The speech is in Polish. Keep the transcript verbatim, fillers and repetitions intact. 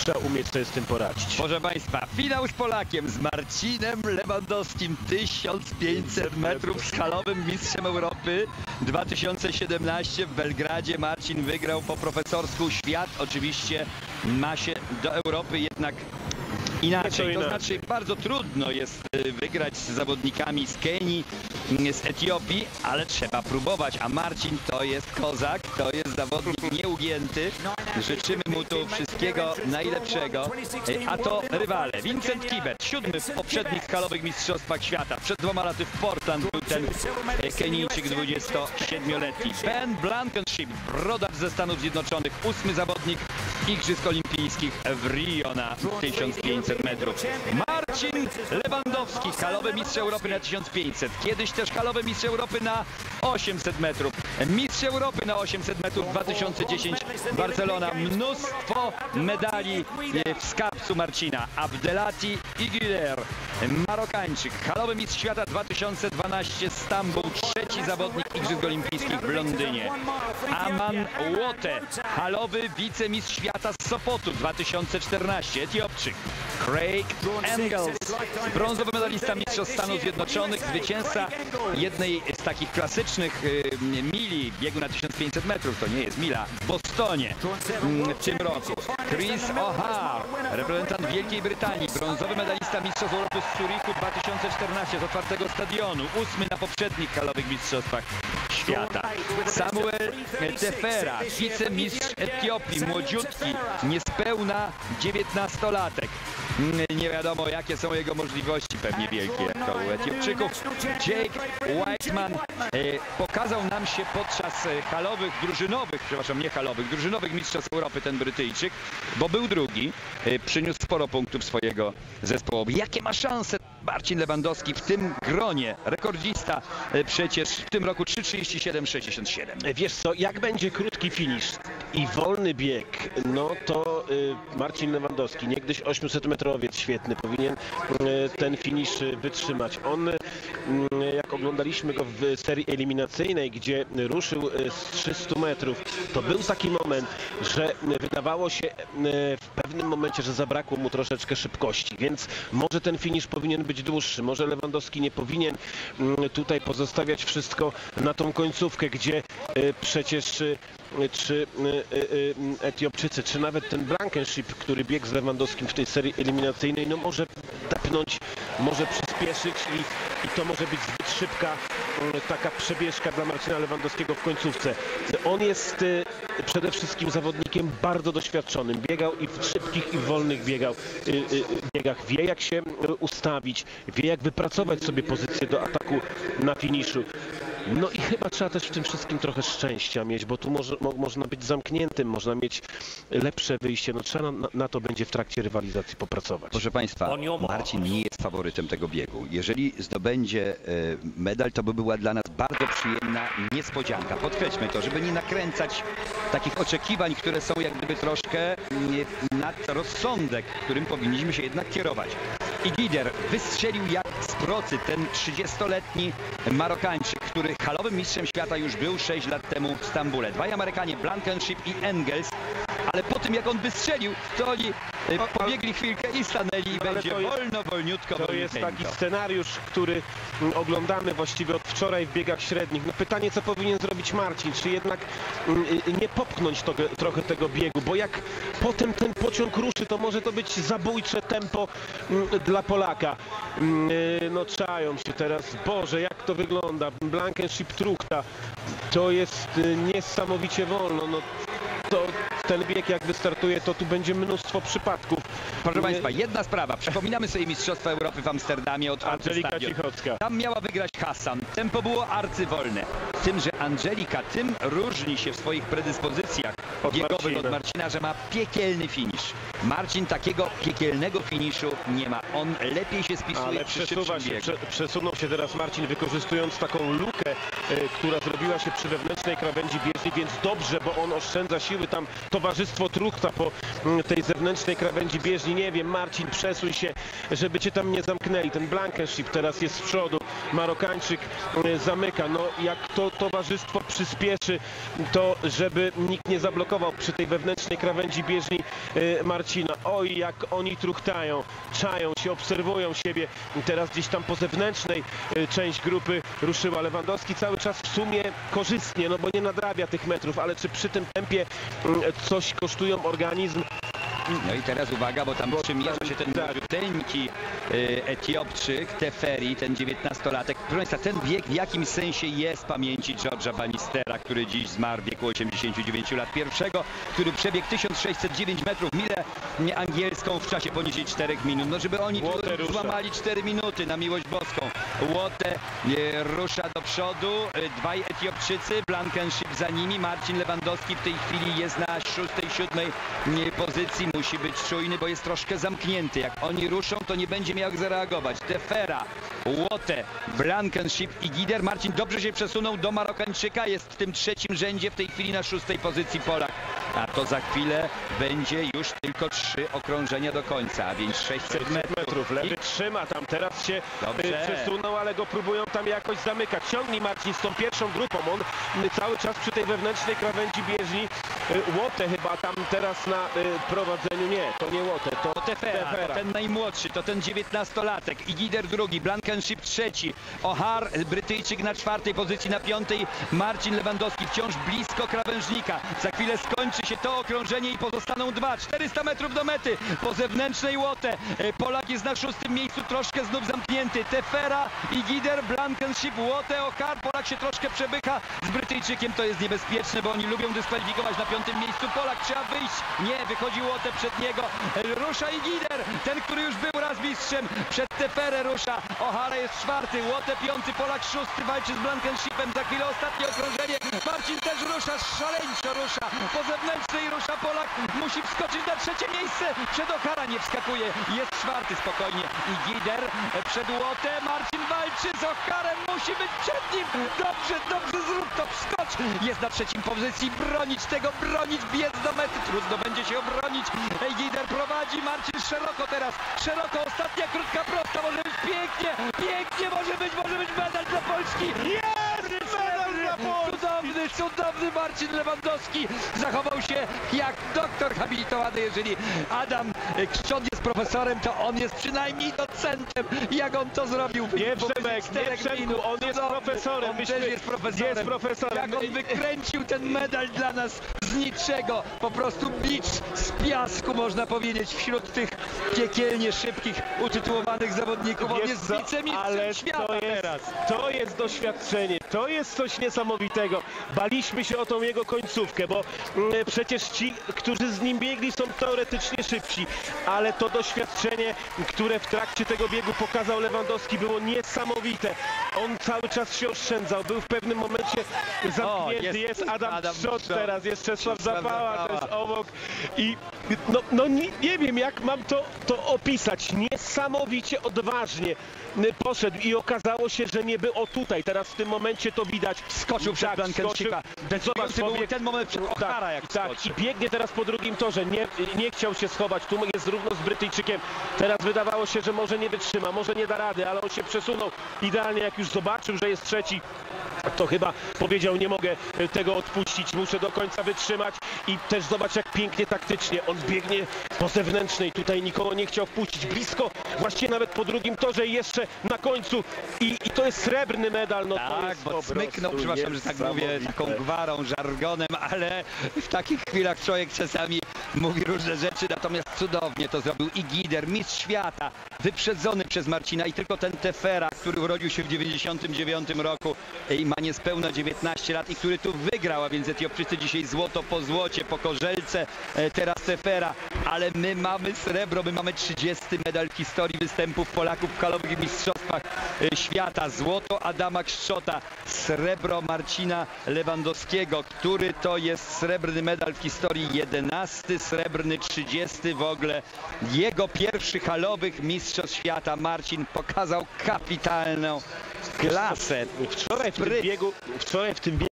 trzeba umieć sobie z tym poradzić. Proszę Państwa, finał z Polakiem, z Marcinem Lewandowskim, tysiąc pięćset metrów, skalowym mistrzem Europy dwa tysiące siedemnaście w Belgradzie. Marcin wygrał po profesorsku. Świat oczywiście ma się do Europy jednak inaczej. To znaczy bardzo trudno jest wygrać z zawodnikami z Kenii, z Etiopii, ale trzeba próbować, a Marcin to jest kozak, to jest zawodnik nieugięty. Życzymy mu tu wszystkiego najlepszego. A to rywale. Vincent Kibet, siódmy w poprzednich skalowych mistrzostwach świata. Przed dwoma laty w Portland był ten Kenijczyk dwudziestosiedmioletni. Ben Blankenship, brodacz ze Stanów Zjednoczonych, ósmy zawodnik Igrzysk Olimpijskich w Rio na tysiąc pięćset metrów. Marcin Lewandowski, halowy mistrz Europy na tysiąc pięćset. Kiedyś też halowy mistrz Europy na osiemset metrów. Mistrz Europy na osiemset metrów dwa tysiące dziesięć Barcelona. Mnóstwo medali w skarbcu Marcina. Abdelati Iguiler, Marokańczyk, halowy mistrz świata dwa tysiące dwanaście Stambuł, trzeci zawodnik Igrzysk Olimpijskich w Londynie. Aman Łote, halowy wicemistrz świata z Sopotu dwa tysiące czternaście, Etiopczyk. Craig Engels, brązowy medalista mistrzostw Stanów Zjednoczonych, zwycięzca jednej z takich klasycznych y, mili, biegu na tysiąc pięćset metrów, to nie jest mila, w Bostonie w tym roku. Chris O'Hare, reprezentant Wielkiej Brytanii, brązowy medalista mistrzostw Europy z Zurichu dwa tysiące czternaście z otwartego stadionu, ósmy na poprzednich halowych mistrzostwach świata. Samuel Tefera, wicemistrz Etiopii, młodziutki, niespełna dziewiętnastolatek. Nie wiadomo, jakie są jego możliwości, pewnie wielkie jak to u Etiopczyków. Jake Whiteman e, pokazał nam się podczas halowych, drużynowych, przepraszam, nie halowych, drużynowych mistrzostw Europy ten Brytyjczyk, bo był drugi, e, przyniósł sporo punktów swojego zespołowi. Jakie ma szanse Marcin Lewandowski w tym gronie? Rekordzista e, przecież w tym roku trzy trzydzieści siedem sześćdziesiąt siedem. Wiesz co, jak będzie krótki finisz i wolny bieg, no to y, Marcin Lewandowski, niegdyś osiemsetmetrowiec świetny, powinien y, ten finisz y, wytrzymać. On, y, jak oglądaliśmy go w serii eliminacyjnej, gdzie ruszył y, z trzystu metrów, to był taki moment, że y, wydawało się y, w pewnym momencie, że zabrakło mu troszeczkę szybkości, więc może ten finisz powinien być dłuższy, może Lewandowski nie powinien y, tutaj pozostawiać wszystko na tą końcówkę, gdzie y, przecież y, czy y, y, Etiopczycy, czy nawet ten Blankenship, który biegł z Lewandowskim w tej serii eliminacyjnej, no może tepnąć, może przyspieszyć i, i to może być zbyt szybka y, taka przebieżka dla Marcina Lewandowskiego w końcówce. On jest y, przede wszystkim zawodnikiem bardzo doświadczonym. Biegał i w szybkich, i w wolnych biegał, y, y, biegach. Wie, jak się ustawić, wie, jak wypracować sobie pozycję do ataku na finiszu. No i chyba trzeba też w tym wszystkim trochę szczęścia mieć, bo tu może, mo, można być zamkniętym, można mieć lepsze wyjście. No trzeba na, na to będzie w trakcie rywalizacji popracować. Proszę Państwa, Marcin nie jest faworytem tego biegu. Jeżeli zdobędzie e, medal, to by była dla nas bardzo przyjemna niespodzianka. Podkreślmy to, żeby nie nakręcać takich oczekiwań, które są jak gdyby troszkę nie, nad rozsądek, którym powinniśmy się jednak kierować. I Gider wystrzelił jak z procy, ten trzydziestoletni Marokańczyk, który halowym mistrzem świata już był sześć lat temu w Stambule. Dwaj Amerykanie, Blankenship i Engels, ale po tym jak on wystrzelił, to oni e, pobiegli chwilkę i stanęli i no, będzie to jest, wolno, wolniutko, To jest wolniuteńko. taki scenariusz, który m, oglądamy właściwie od wczoraj w biegach średnich. No pytanie, co powinien zrobić Marcin, czy jednak m, nie popchnąć to, trochę tego biegu, bo jak potem ten pociąg ruszy, to może to być zabójcze tempo m, dla Polaka. M, no czają się teraz, Boże, jak to wygląda, Blankenship Truchta, to jest y, niesamowicie wolno, no to ten bieg jak wystartuje, to tu będzie mnóstwo przypadków. Proszę Państwa, jedna sprawa. Przypominamy sobie Mistrzostwa Europy w Amsterdamie, otwarty Angelika stadion. Cichocka. Tam miała wygrać Hassan. Tempo było arcywolne. Tym, że Angelika tym różni się w swoich predyspozycjach Od biegowych Marcina. od Marcina, że ma piekielny finisz. Marcin takiego piekielnego finiszu nie ma. On lepiej się spisuje Ale przy przesuwa szybszym się, biegu. prze, przesunął się teraz Marcin, wykorzystując taką lukę, y, która zrobiła się przy wewnętrznej krawędzi bieżni, więc dobrze, bo on oszczędza siły. Tam towarzystwo Truchta po y, tej zewnętrznej krawędzi bieżni. Nie wiem, Marcin, przesuń się, żeby cię tam nie zamknęli. Ten Blankenship teraz jest z przodu. Marokańczyk y, zamyka. No jak to towarzystwo przyspieszy to, żeby nikt nie zablokował przy tej wewnętrznej krawędzi bieżni Marcina. Oj, jak oni truchtają, czają się, obserwują siebie. Teraz gdzieś tam po zewnętrznej część grupy ruszyła. Lewandowski cały czas w sumie korzystnie, no bo nie nadrabia tych metrów, ale czy przy tym tempie coś kosztują organizm? No i teraz uwaga, bo tam Bo przymierza tam- się ten tak. młodziuteńki y, Etiopczyk, Teferi, ten dziewiętnastolatek. Proszę Państwa, ten bieg w jakimś sensie jest pamięci George'a Bannistera, który dziś zmarł w wieku osiemdziesięciu dziewięciu lat. Pierwszego, który przebiegł tysiąc sześćset dziewięć metrów, milę nie, angielską w czasie poniżej czterech minut. No żeby oni Łote tu rusza. złamali cztery minuty na miłość boską. Łote y, rusza do przodu, y, dwaj Etiopczycy, Blankenship za nimi, Marcin Lewandowski w tej chwili jest na szóstej, siódmej y, pozycji. Musi być czujny, bo jest troszkę zamknięty. Jak oni ruszą, to nie będzie miał jak zareagować. Tefera, Łote, Blankenship i Gider. Marcin dobrze się przesunął do Marokańczyka. Jest w tym trzecim rzędzie, w tej chwili na szóstej pozycji Polak. A to za chwilę będzie już tylko trzy okrążenia do końca, a więc sześćset metrów. metrów. Lewy trzyma tam, teraz się Dobrze. y, przesunął, ale go próbują tam jakoś zamykać. Ciągnij Marcin z tą pierwszą grupą, on y, cały czas przy tej wewnętrznej krawędzi bieżni. Y, Łote chyba tam teraz na y, prowadzeniu, nie, to nie Łote, to To Tefera, to Tefera. ten najmłodszy, to ten dziewiętnastolatek. I Gider drugi, Blankenship trzeci, O'Hare, Brytyjczyk na czwartej pozycji, na piątej Marcin Lewandowski wciąż blisko krawężnika. Za chwilę skończy się to okrążenie i pozostaną dwa. czterysta metrów do mety. Po zewnętrznej Łote. Polak jest na szóstym miejscu, troszkę znów zamknięty. Tefera i Gider, Blankenship, Łote, O'Hare. Polak się troszkę przebycha z Brytyjczykiem. To jest niebezpieczne, bo oni lubią dyskwalifikować na piątym miejscu. Polak trzeba wyjść. Nie, wychodzi Łote przed niego. Rusza i Gider, ten, który już był raz mistrzem. Przed Teferę rusza. O'Hare jest czwarty, Łote piąty, Polak szósty, walczy z Blankenshipem. Za chwilę ostatnie okrążenie. Marcin też rusza, szaleńczo rusza. Po zewnętrznej rusza Polak. Musi wskoczyć na trzecie miejsce. Przed O'Hara nie wskakuje. Jest czwarty spokojnie. I Gider przed Łote. Marcin walczy z O'Harem. Musi być przed nim. Dobrze, dobrze, zrób to. Wskocz. Jest na trzecim pozycji. Bronić tego, bronić, biec do mety. Trudno będzie się obronić. Gider prowadzi. Marcin szeroko teraz. Szeroko. Ostatnia krótka prosta. Może być pięknie. Pięknie może być. Może być medal dla Polski. Jest medal dla Polski! Cudowny, cudowny Marcin Lewandowski. Zachował się jak doktor habilitowany. Jeżeli Adam Krzczot jest profesorem, to on jest przynajmniej docentem. Jak on to zrobił? Nie, Wobec Przemek, nie, czterech Przemku, minut. on jest Cudowny. profesorem. On Myśmy- też jest profesorem. jest profesorem. Jak on wykręcił ten medal dla nas z niczego. Po prostu bicz z piasku, można powiedzieć, wśród tych piekielnie szybkich, utytułowanych zawodników. On Wiesz jest co, wicemistrzem ale świata to jest, teraz. to jest doświadczenie, to jest coś niesamowitego. Baliśmy się o tą jego końcówkę, bo mm, przecież ci, którzy z nim biegli, są teoretycznie szybci, ale to doświadczenie, które w trakcie tego biegu pokazał Lewandowski, było niesamowite. On cały czas się oszczędzał, był w pewnym momencie zamknięty. jest Jest Adam, Adam Krzczot Krzczot. teraz, jest Czesław Czesław Zapała Zapała. też obok i no, no nie, nie wiem, jak mam to, to opisać. Niesamowicie odważnie poszedł i okazało się, że nie było tutaj. Teraz w tym momencie to widać. Skoczył przed Tak, Blankenship'a. skoczył. Decydujący był pobiegł- ten moment przed O'Hara, tak, jak tak, skoczył. i biegnie teraz po drugim torze. Nie, nie chciał się schować. Tu jest równo z Brytyjczykiem. Teraz wydawało się, że może nie wytrzyma, może nie da rady, ale on się przesunął idealnie. Jak już zobaczył, że jest trzeci, to chyba powiedział: nie mogę tego odpuścić, muszę do końca wytrzymać. I też zobacz, jak pięknie taktycznie on biegnie po zewnętrznej. Tutaj nikogo nie chciał wpuścić. Blisko, właściwie nawet po drugim torze i jeszcze na końcu. I, i to jest srebrny medal. No to Tak, jest bo po smyknął, prostu przepraszam, że tak mówię, niesamowite. taką gwarą, żargonem, ale w takich chwilach człowiek czasami mówi różne rzeczy, natomiast cudownie to zrobił i Gider, mistrz świata, wyprzedzony przez Marcina i tylko ten Tefera, który urodził się w dziewięćdziesiątym dziewiątym roku i ma niespełna dziewiętnaście lat i który tu wygrał, a więc Etiopczycy dzisiaj złoto po złocie, po korzelce, e, teraz Tefera, ale my mamy srebro, my mamy trzydziesty medal w historii występów Polaków w halowych mistrzostwach e, świata. Złoto Adama Krzczota, srebro Marcina Lewandowskiego, który to jest srebrny medal w historii, jedenasty srebrny, trzydziesty w ogóle. Jego pierwszy halowych mistrzostw świata. Marcin pokazał kapitalną klasę. Wczoraj w tym Spryt. biegu, wczoraj w tym biegu